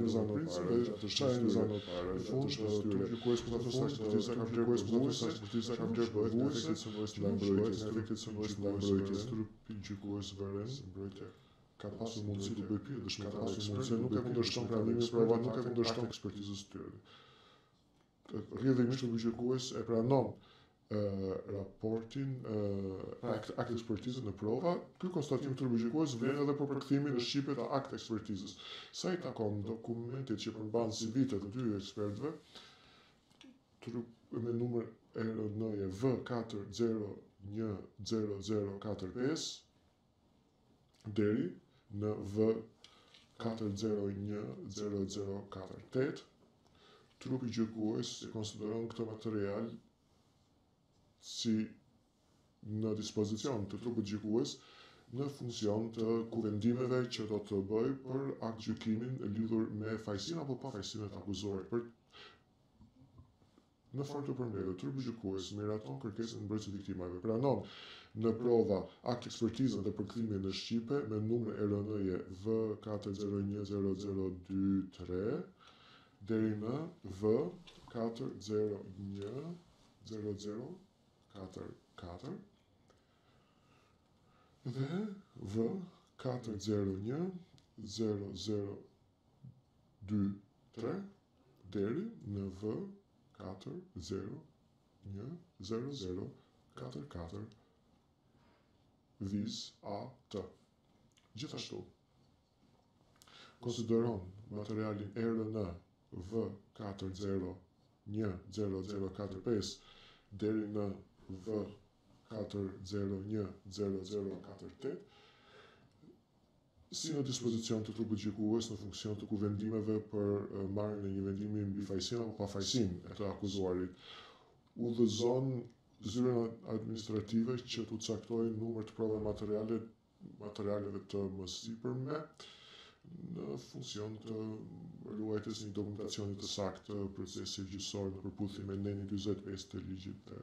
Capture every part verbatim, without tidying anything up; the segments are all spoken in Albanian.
zanë pare, atë shajnë zanë pare, në fund turpi gjykues për ato sa ekspertiza kam gjykues për ato sa ekspertiza kam gjykues në efektit sëmërës në mbrojtjes, në efektit sëmërës në mbrojtjes, turpi gjykues vëren mbrojtje. Ka pasur mundësi të bëj pyetje dëshmitar, ka pasur mundësi nuk e kundërshton pranimin provat, nuk e kundërshton ekspertizës tyre. Rrjedhimisht turpi gjykues e pranon raportin, pra akt ekspertizën në prova, ky konstatim turpi gjykues vlen edhe për përkthimin në shqipe të akt ekspertizës. Sa i takon dokumentit që përmban si vitet të dy ekspertëve, me numër R N V katër zero një zero zero katër pesë deri në V katër zero një zero zero katër tetë, trupi gjykues e konsideron këtë material si në dispozicion të trupit gjykues në funksion të kuvendimeve që do të bëj për akt gjykimin e lidhur me fajësinë apo pa fajësinë të akuzuarit. Për në formë të përmbledhur, trupi gjykues miraton kërkesën e mbrojtësit të viktimave, pranon në prova akt ekspertizën dhe përkthimin në shqipe me numër R N V katër zero një zero zero dy tre deri në V katër zero një zero zero katër katër dhe V katër zero një zero zero dy tre deri në V katër zero një zero zero katër katër viz A T. Gjithashtu, konsideron materialin R N V katër zero një zero zero katër pesë deri në V katër zero një zero zero katër tetë si në dispozicion të trupit gjykues në funksion të kuvendimeve për marrjen e një vendimi mbi fajësinë apo pafajësinë e të akuzuarit. Udhëzon zyrën administrative që të caktojë numër të provave materiale materialeve të mësipërme në funksion të ruajtjes një dokumentacioni të saktë të procesit gjyqësor në përputhje me N E N dyzet e pesë të ligjit të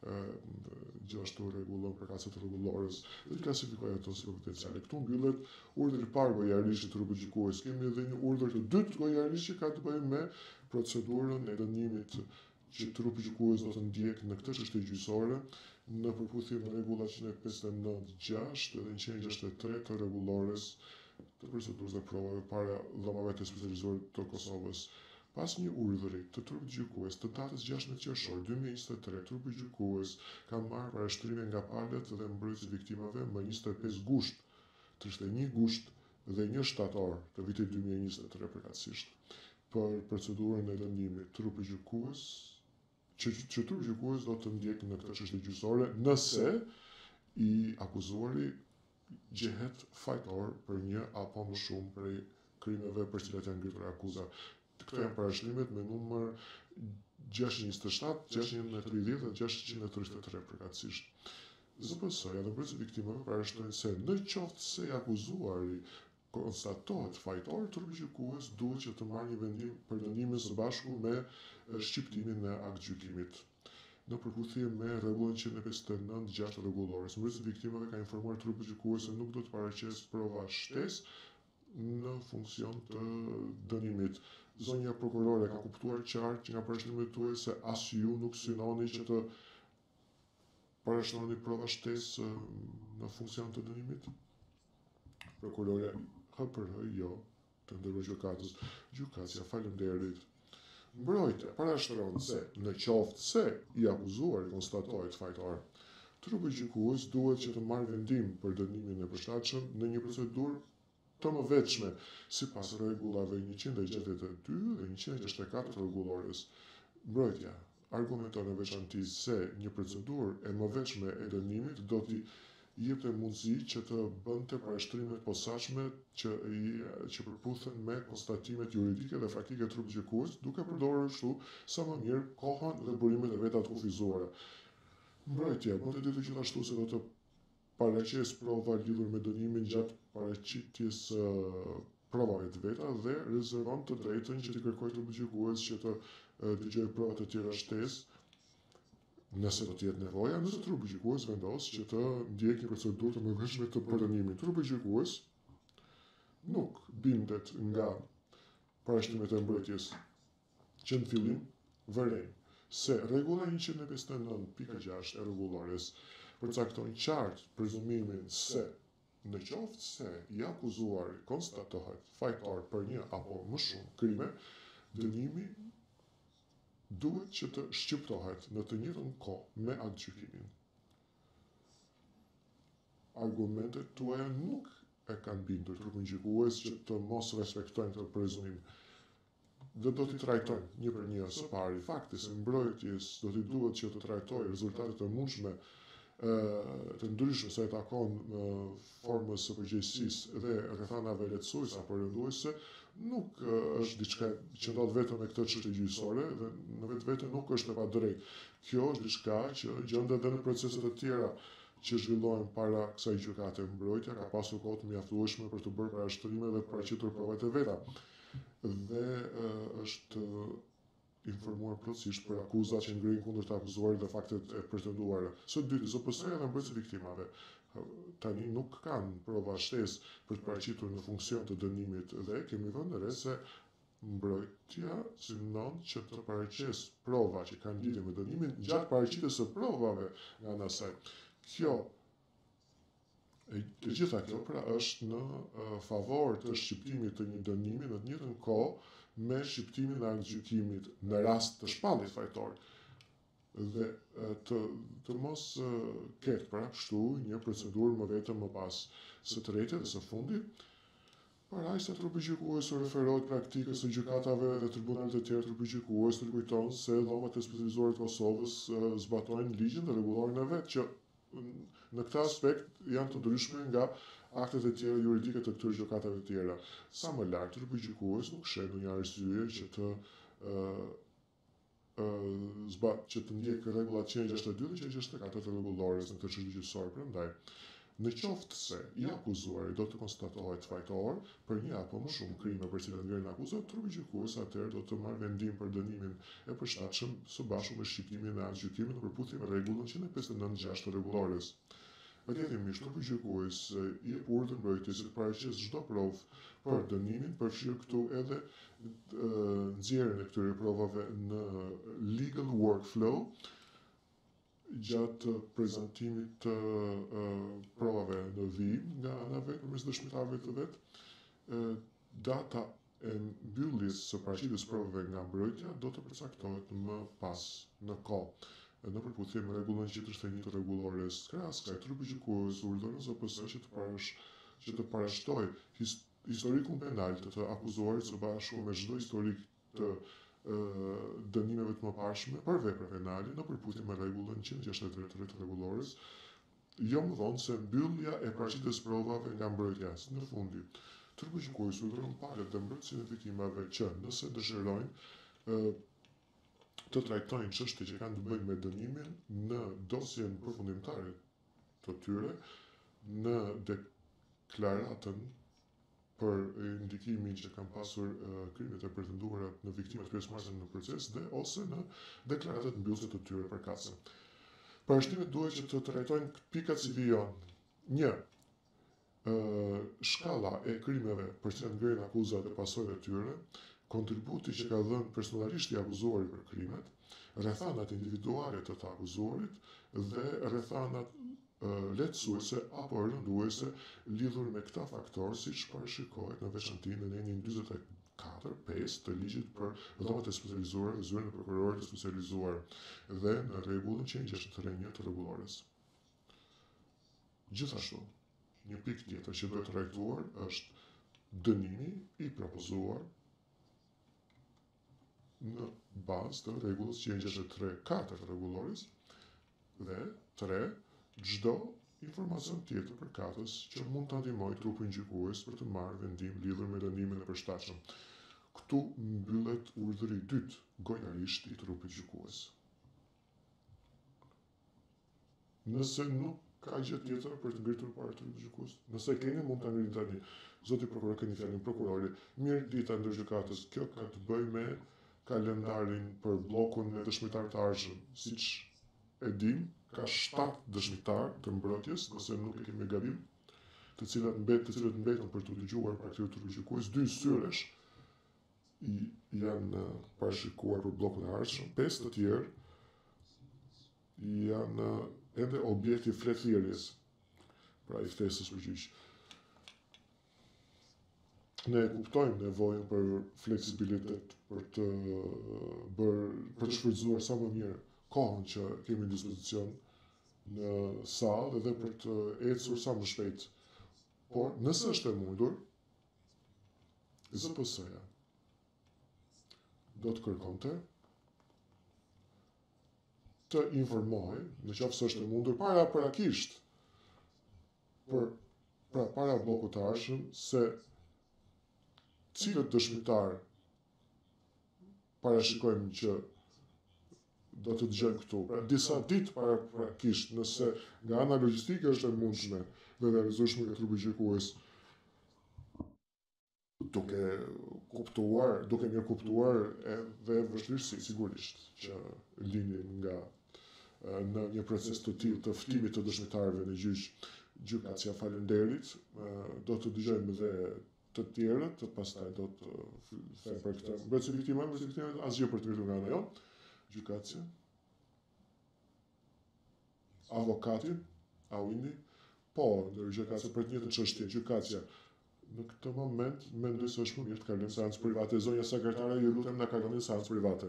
gjithashtu rregullon përkatëse të rregullores dhe klasifikojë ato si potenciale. Këtu mbyllet urdhri i parë gojarishi i trupit gjykues. Kemi edhe një urdhër të dytë gojarishi që ka të bëjë me procedurën e dënimit që trupi gjykues do të ndjek në këtë çështje gjyqësore në përputhje me rregullat njëzet e pesë nëntë gjashtë dhe njëzet e gjashtëdhjetë e tre të rregullores të procedurës dhe provave para dhomave të specializuar të Kosovës. Pas një urdhri të trupit gjykues të datës gjashtëdhjetë qershor dy mijë e njëzet e tre, trupi gjykues ka marrë parashtrime nga palët dhe mbrojtësit viktimave më njëzet e pesë gusht, tridhjetë e një gusht dhe një shtator të vitit dy mijë e njëzet e tre përkatësisht për procedurën e dënimit. Trupi gjykues që, që trupi gjykues do të ndjek në këtë çështje gjyqësore nëse i akuzuari gjehet fajtor për një apo më shumë prej krimeve për cilat janë ngritur akuza. Këto janë parashtrimet me numër gjashtëqind e njëzet e shtatë, gjashtëqind e tridhjetë dhe gjashtëqind e tridhjetë e tre përkatësisht. Z P S-ja dhe mbrojtësit e viktimave parashtrojnë se në qoftë se i akuzuari konstatohet fajtor, trupi gjykues duhet që të marrë një vendim për dënimin së bashku me shqiptimin e akt gjykimit në përputhje me rregullin njëzet e pesë nëntë gjashtë rregullores. Mbrojtësit e viktimave ka informuar trupin gjykues se nuk do të paraqesë prova shtesë në funksion të dënimit. Zonja prokurore ka kuptuar qartë që nga parashtrimet tuaja se as ju nuk synoni që të parashtroni prova shtesë në funksion të dënimit? Prokurore H për H jo, të ndërruar gjykatës. Gjykatësia, faleminderit. Mbrojtja parashtron se në qoftë se i akuzuari konstatohet fajtor, trupi gjykues duhet që të marrë vendim për dënimin e përshtatshëm në një procedurë të mëvetshme sipas rregullave njëqind e gjashtëdhjetë e dy dhe njëqind e gjashtëdhjetë e katër të rregullores. Mbrojtja argumenton në veçantë se një procedurë e mëvetshme e dënimit do t'i jepte mundësi që të bënte parashtrimet posaçme që i që përputhen me konstatimet juridike dhe faktike të trupit gjykues, duke përdorur kështu sa më mirë kohën dhe burimet e veta të kufizuara. Mbrojtja mund të ditë gjithashtu se do të paraqesë prova lidhur me dënimin gjatë paraqitjes uh, provave të veta dhe rezervon të drejtën që t'i kërkojë trupit gjykues që të uh, dëgjojë prova të tjera shtesë nëse do të jetë nevoja, nëse trupi gjykues vendos që të ndjek një procedurë të mëvetshme të përdënimit. Trupi gjykues nuk bindet nga parashtrimet e mbrojtjes, që në fillim vërejnë se rregulla njëqind e pesëdhjetë e nëntë pika gjashtë e rregullores përcakton qartë prezumimin se në qoftë se i akuzuari konstatohet fajtor për një apo më shumë krime, dënimi duhet që të shqiptohet në të njëjtën kohë me atë gjykimin. Argumentet tuaja nuk e kanë bindur trupin gjykues që të mos respektojnë të prezumim. Dhe do t'i trajtojnë një për një. Së pari, fakti se mbrojtjes do t'i duhet që të trajtojë rezultatet e mundshme të ndryshme se e takon formës së përgjegjësisë dhe rrethanave lehtësuese apo rënduese, nuk është diçka që ndodh vetëm me këtë çështje gjyqësore dhe në vetvete nuk është e padrejtë. Kjo është diçka që gjendet edhe në proceset e tjera që zhvillohen para kësaj gjykate. Mbrojtja ka pasur kohë të mjaftueshme për të bërë parashtrime dhe paraqitur provat e veta. Dhe është informuar plotësisht për akuzat që ngrihen kundër të akuzuarit dhe faktet e pretenduara. Së dyti, Z P S-ja dhe mbrojtësit e viktimave tani nuk kanë prova shtesë për të paraqitur në funksion të dënimit dhe kemi vënë re se mbrojtja synon që të paraqesë prova që kanë lidhje me dënimin gjatë paraqitjes së provave nga ana e saj. Kjo E gjitha kjo pra është në uh, favor të shqiptimit të një dënimi në të njëjtën kohë me shqiptimin e aktgjykimit në rast të shpallit fajtor. Dhe uh, të, të mos uh, ketë pra kështu një procedurë më vetëm më pas së tretë dhe së fundit, para se trupi gjykues u referohet praktikës së gjykatave dhe tribunalet e tjera trupi gjykues të kujton se dhomat e specializuara të Kosovës uh, zbatojnë ligjin dhe rregullorin e vet që në këtë aspekt janë të ndryshme nga aktet e tjera juridike të këtyre gjykatave të tjera. Sa më lart, trupi gjykues nuk sheh ndonjë arsye që të uh, uh, zbat që të ndjekë rregullat që gjashtëdhjetë e dy dhe që gjashtëdhjetë e katër të rregullores në këtë çështje gjyqësore. Prandaj, në qoftë se i akuzuari do të konstatohet fajtor për një apo më shumë krime për cilët ngrihen akuzat, trupi gjykues atëherë do të marrë vendim për dënimin e përshtatshëm së bashku me shqiptimin e aktgjykimit në përputhje me rregullën njëqind e pesëdhjetë e nëntë gjashtë të rregullores. Patjetërisht, trupi gjykues i jep urdhër mbrojtjes të paraqesë çdo provë për dënimin, përfshirë këtu edhe nxjerrjen e këtyre provave në legal workflow gjatë prezantimit të uh, provave në vijim nga ana vet përmes dëshmitarëve të vet. Uh, data e mbylljes së paraqitjes provave nga mbrojtja do të përcaktohet më pas në kohë në përputhje me rregullën njëqind e tridhjetë e një të rregullores. Krahas kësaj, trupi gjykues urdhëron Z P S që të parash që të parashtojë his, historikun penal të të akuzuarit së bashku me çdo historik të dënimeve të mëparshme për vepra penale në përputhje me rregullën njëqind e gjashtëdhjetë e tre të rregullores, jo më vonë se mbyllja e paraqitjes provave nga mbrojtja. Në fundi, trupi gjykues urdhëron palët dhe mbrojtësit e viktimave që nëse dëshirojnë të trajtojnë çështje që kanë të bëjnë me dënimin në dosjen përfundimtare të tyre, në deklaratën për indikimin që kanë pasur uh, krimet e pretenduara në viktimat pjesëmarrëse në proces dhe ose në deklaratat mbyllëse të tyre përkatëse. Parashtrimet duhet që të trajtojnë pikat si vijon. një. Uh, shkalla e krimeve për cilat ngrihen akuzat e pasojave të tyre, kontributi që ka dhënë personalisht i akuzuarit për krimet, rrethanat individuale të të akuzuarit dhe rrethanat uh, lehtësuese apo rënduese lidhur me këta faktorë, siç parashikohet në veçantë në nenin dyzet e katër pesë të ligjit për dhomat e specializuara dhe zyrën e prokurorit të specializuar dhe në rregullën njëqind e gjashtëdhjetë e një të rregullores. Gjithashtu, një pikë tjetër që duhet trajtuar është dënimi i propozuar në bazë të rregullës njëqind e gjashtëdhjetë e tre katër të rregullores dhe tre çdo informacion tjetër përkatës që mund ta ndihmojë trupin gjykues për të marrë vendim lidhur me dënimin e përshtatshëm. Këtu mbyllet urdhri i dytë gojarisht i trupit gjykues. Nëse nuk ka gjë tjetër për të ngritur para trupit gjykues, nëse keni mund ta ngrini tani. Zoti prokuror, keni fjalën prokurori. Mirë dita ndërgjykatës, kjo ka të bëjë me kalendarin për bllokun e dëshmitarëve të ardhshëm. Siç e dim, ka shtatë dëshmitar të mbrojtjes, nëse nuk e kemi gabim, të cilat mbet, të cilët mbetën për të dëgjuar pra këtyre të gjykues, dy syresh janë parashikuar për bllokun e ardhshëm, pesë të tjerë janë edhe objekti i fletëthirrjes, pra i ftesës për gjyq. Ne kuptojmë nevojën për fleksibilitet, për të bërë, për të shfrytzuar sa më mirë kohën që kemi në dispozicion në sallë edhe për të ecur sa më shpejt. Por nëse është e mundur, zë pë së-ja do të kërkonte të informoj, në qoftë se është e mundur, para parakisht, për pra para bllokut të ardhshëm, se cilët dëshmitar parashikojmë që do të dëgjojmë këtu. Pra, disa ditë para parakisht, nëse nga ana logjistike është e mundshme dhe realizueshme nga trupi gjykues, duke kuptuar, duke mirë kuptuar edhe vështirësi, sigurisht, që lindin nga në një proces të tillë të ftimit të dëshmitarëve në gjyq. Gjykatësia falenderit, do të dëgjojmë dhe të tjerët, të pastaj do të them për këtë. Mbrojtësi viktimave, mbrojtësi viktimave, asgjë për të ngritur nga ana jonë. Gjykatësia, avokati, Awini, po, ndër gjykatësia për të njëjtën çështje, gjykatësia në këtë moment mendoj se është më mirë të kalojmë seancë private. Zonja sekretare, ju lutem na kaloni seancë private.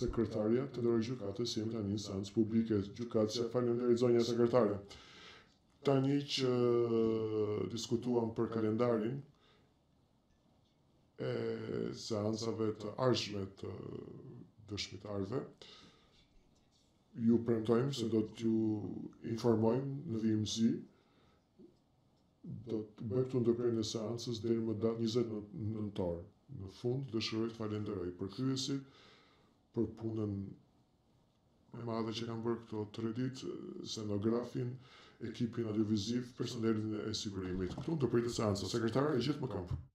Sekretarja të dorë gjykatës jemi tani në seancë publike gjykatëse. Faleminderit zonja sekretare. Tani që diskutuam për kalendarin e seancave të ardhshme të dëshmitarëve, ju premtojmë se do t'ju informojmë në vijimësi. Do të bëjmë këtu ndërprerjen e seancës deri më datë njëzet nëntor. Në fund dëshiroj të falenderoj përkthyesit për punën e madhe që kanë bërë këto tre ditë, scenografin, ekipin audioviziv, personelin e sigurimit. Këtu ndërprerjet e seancës. Sekretare e gjithë më kam.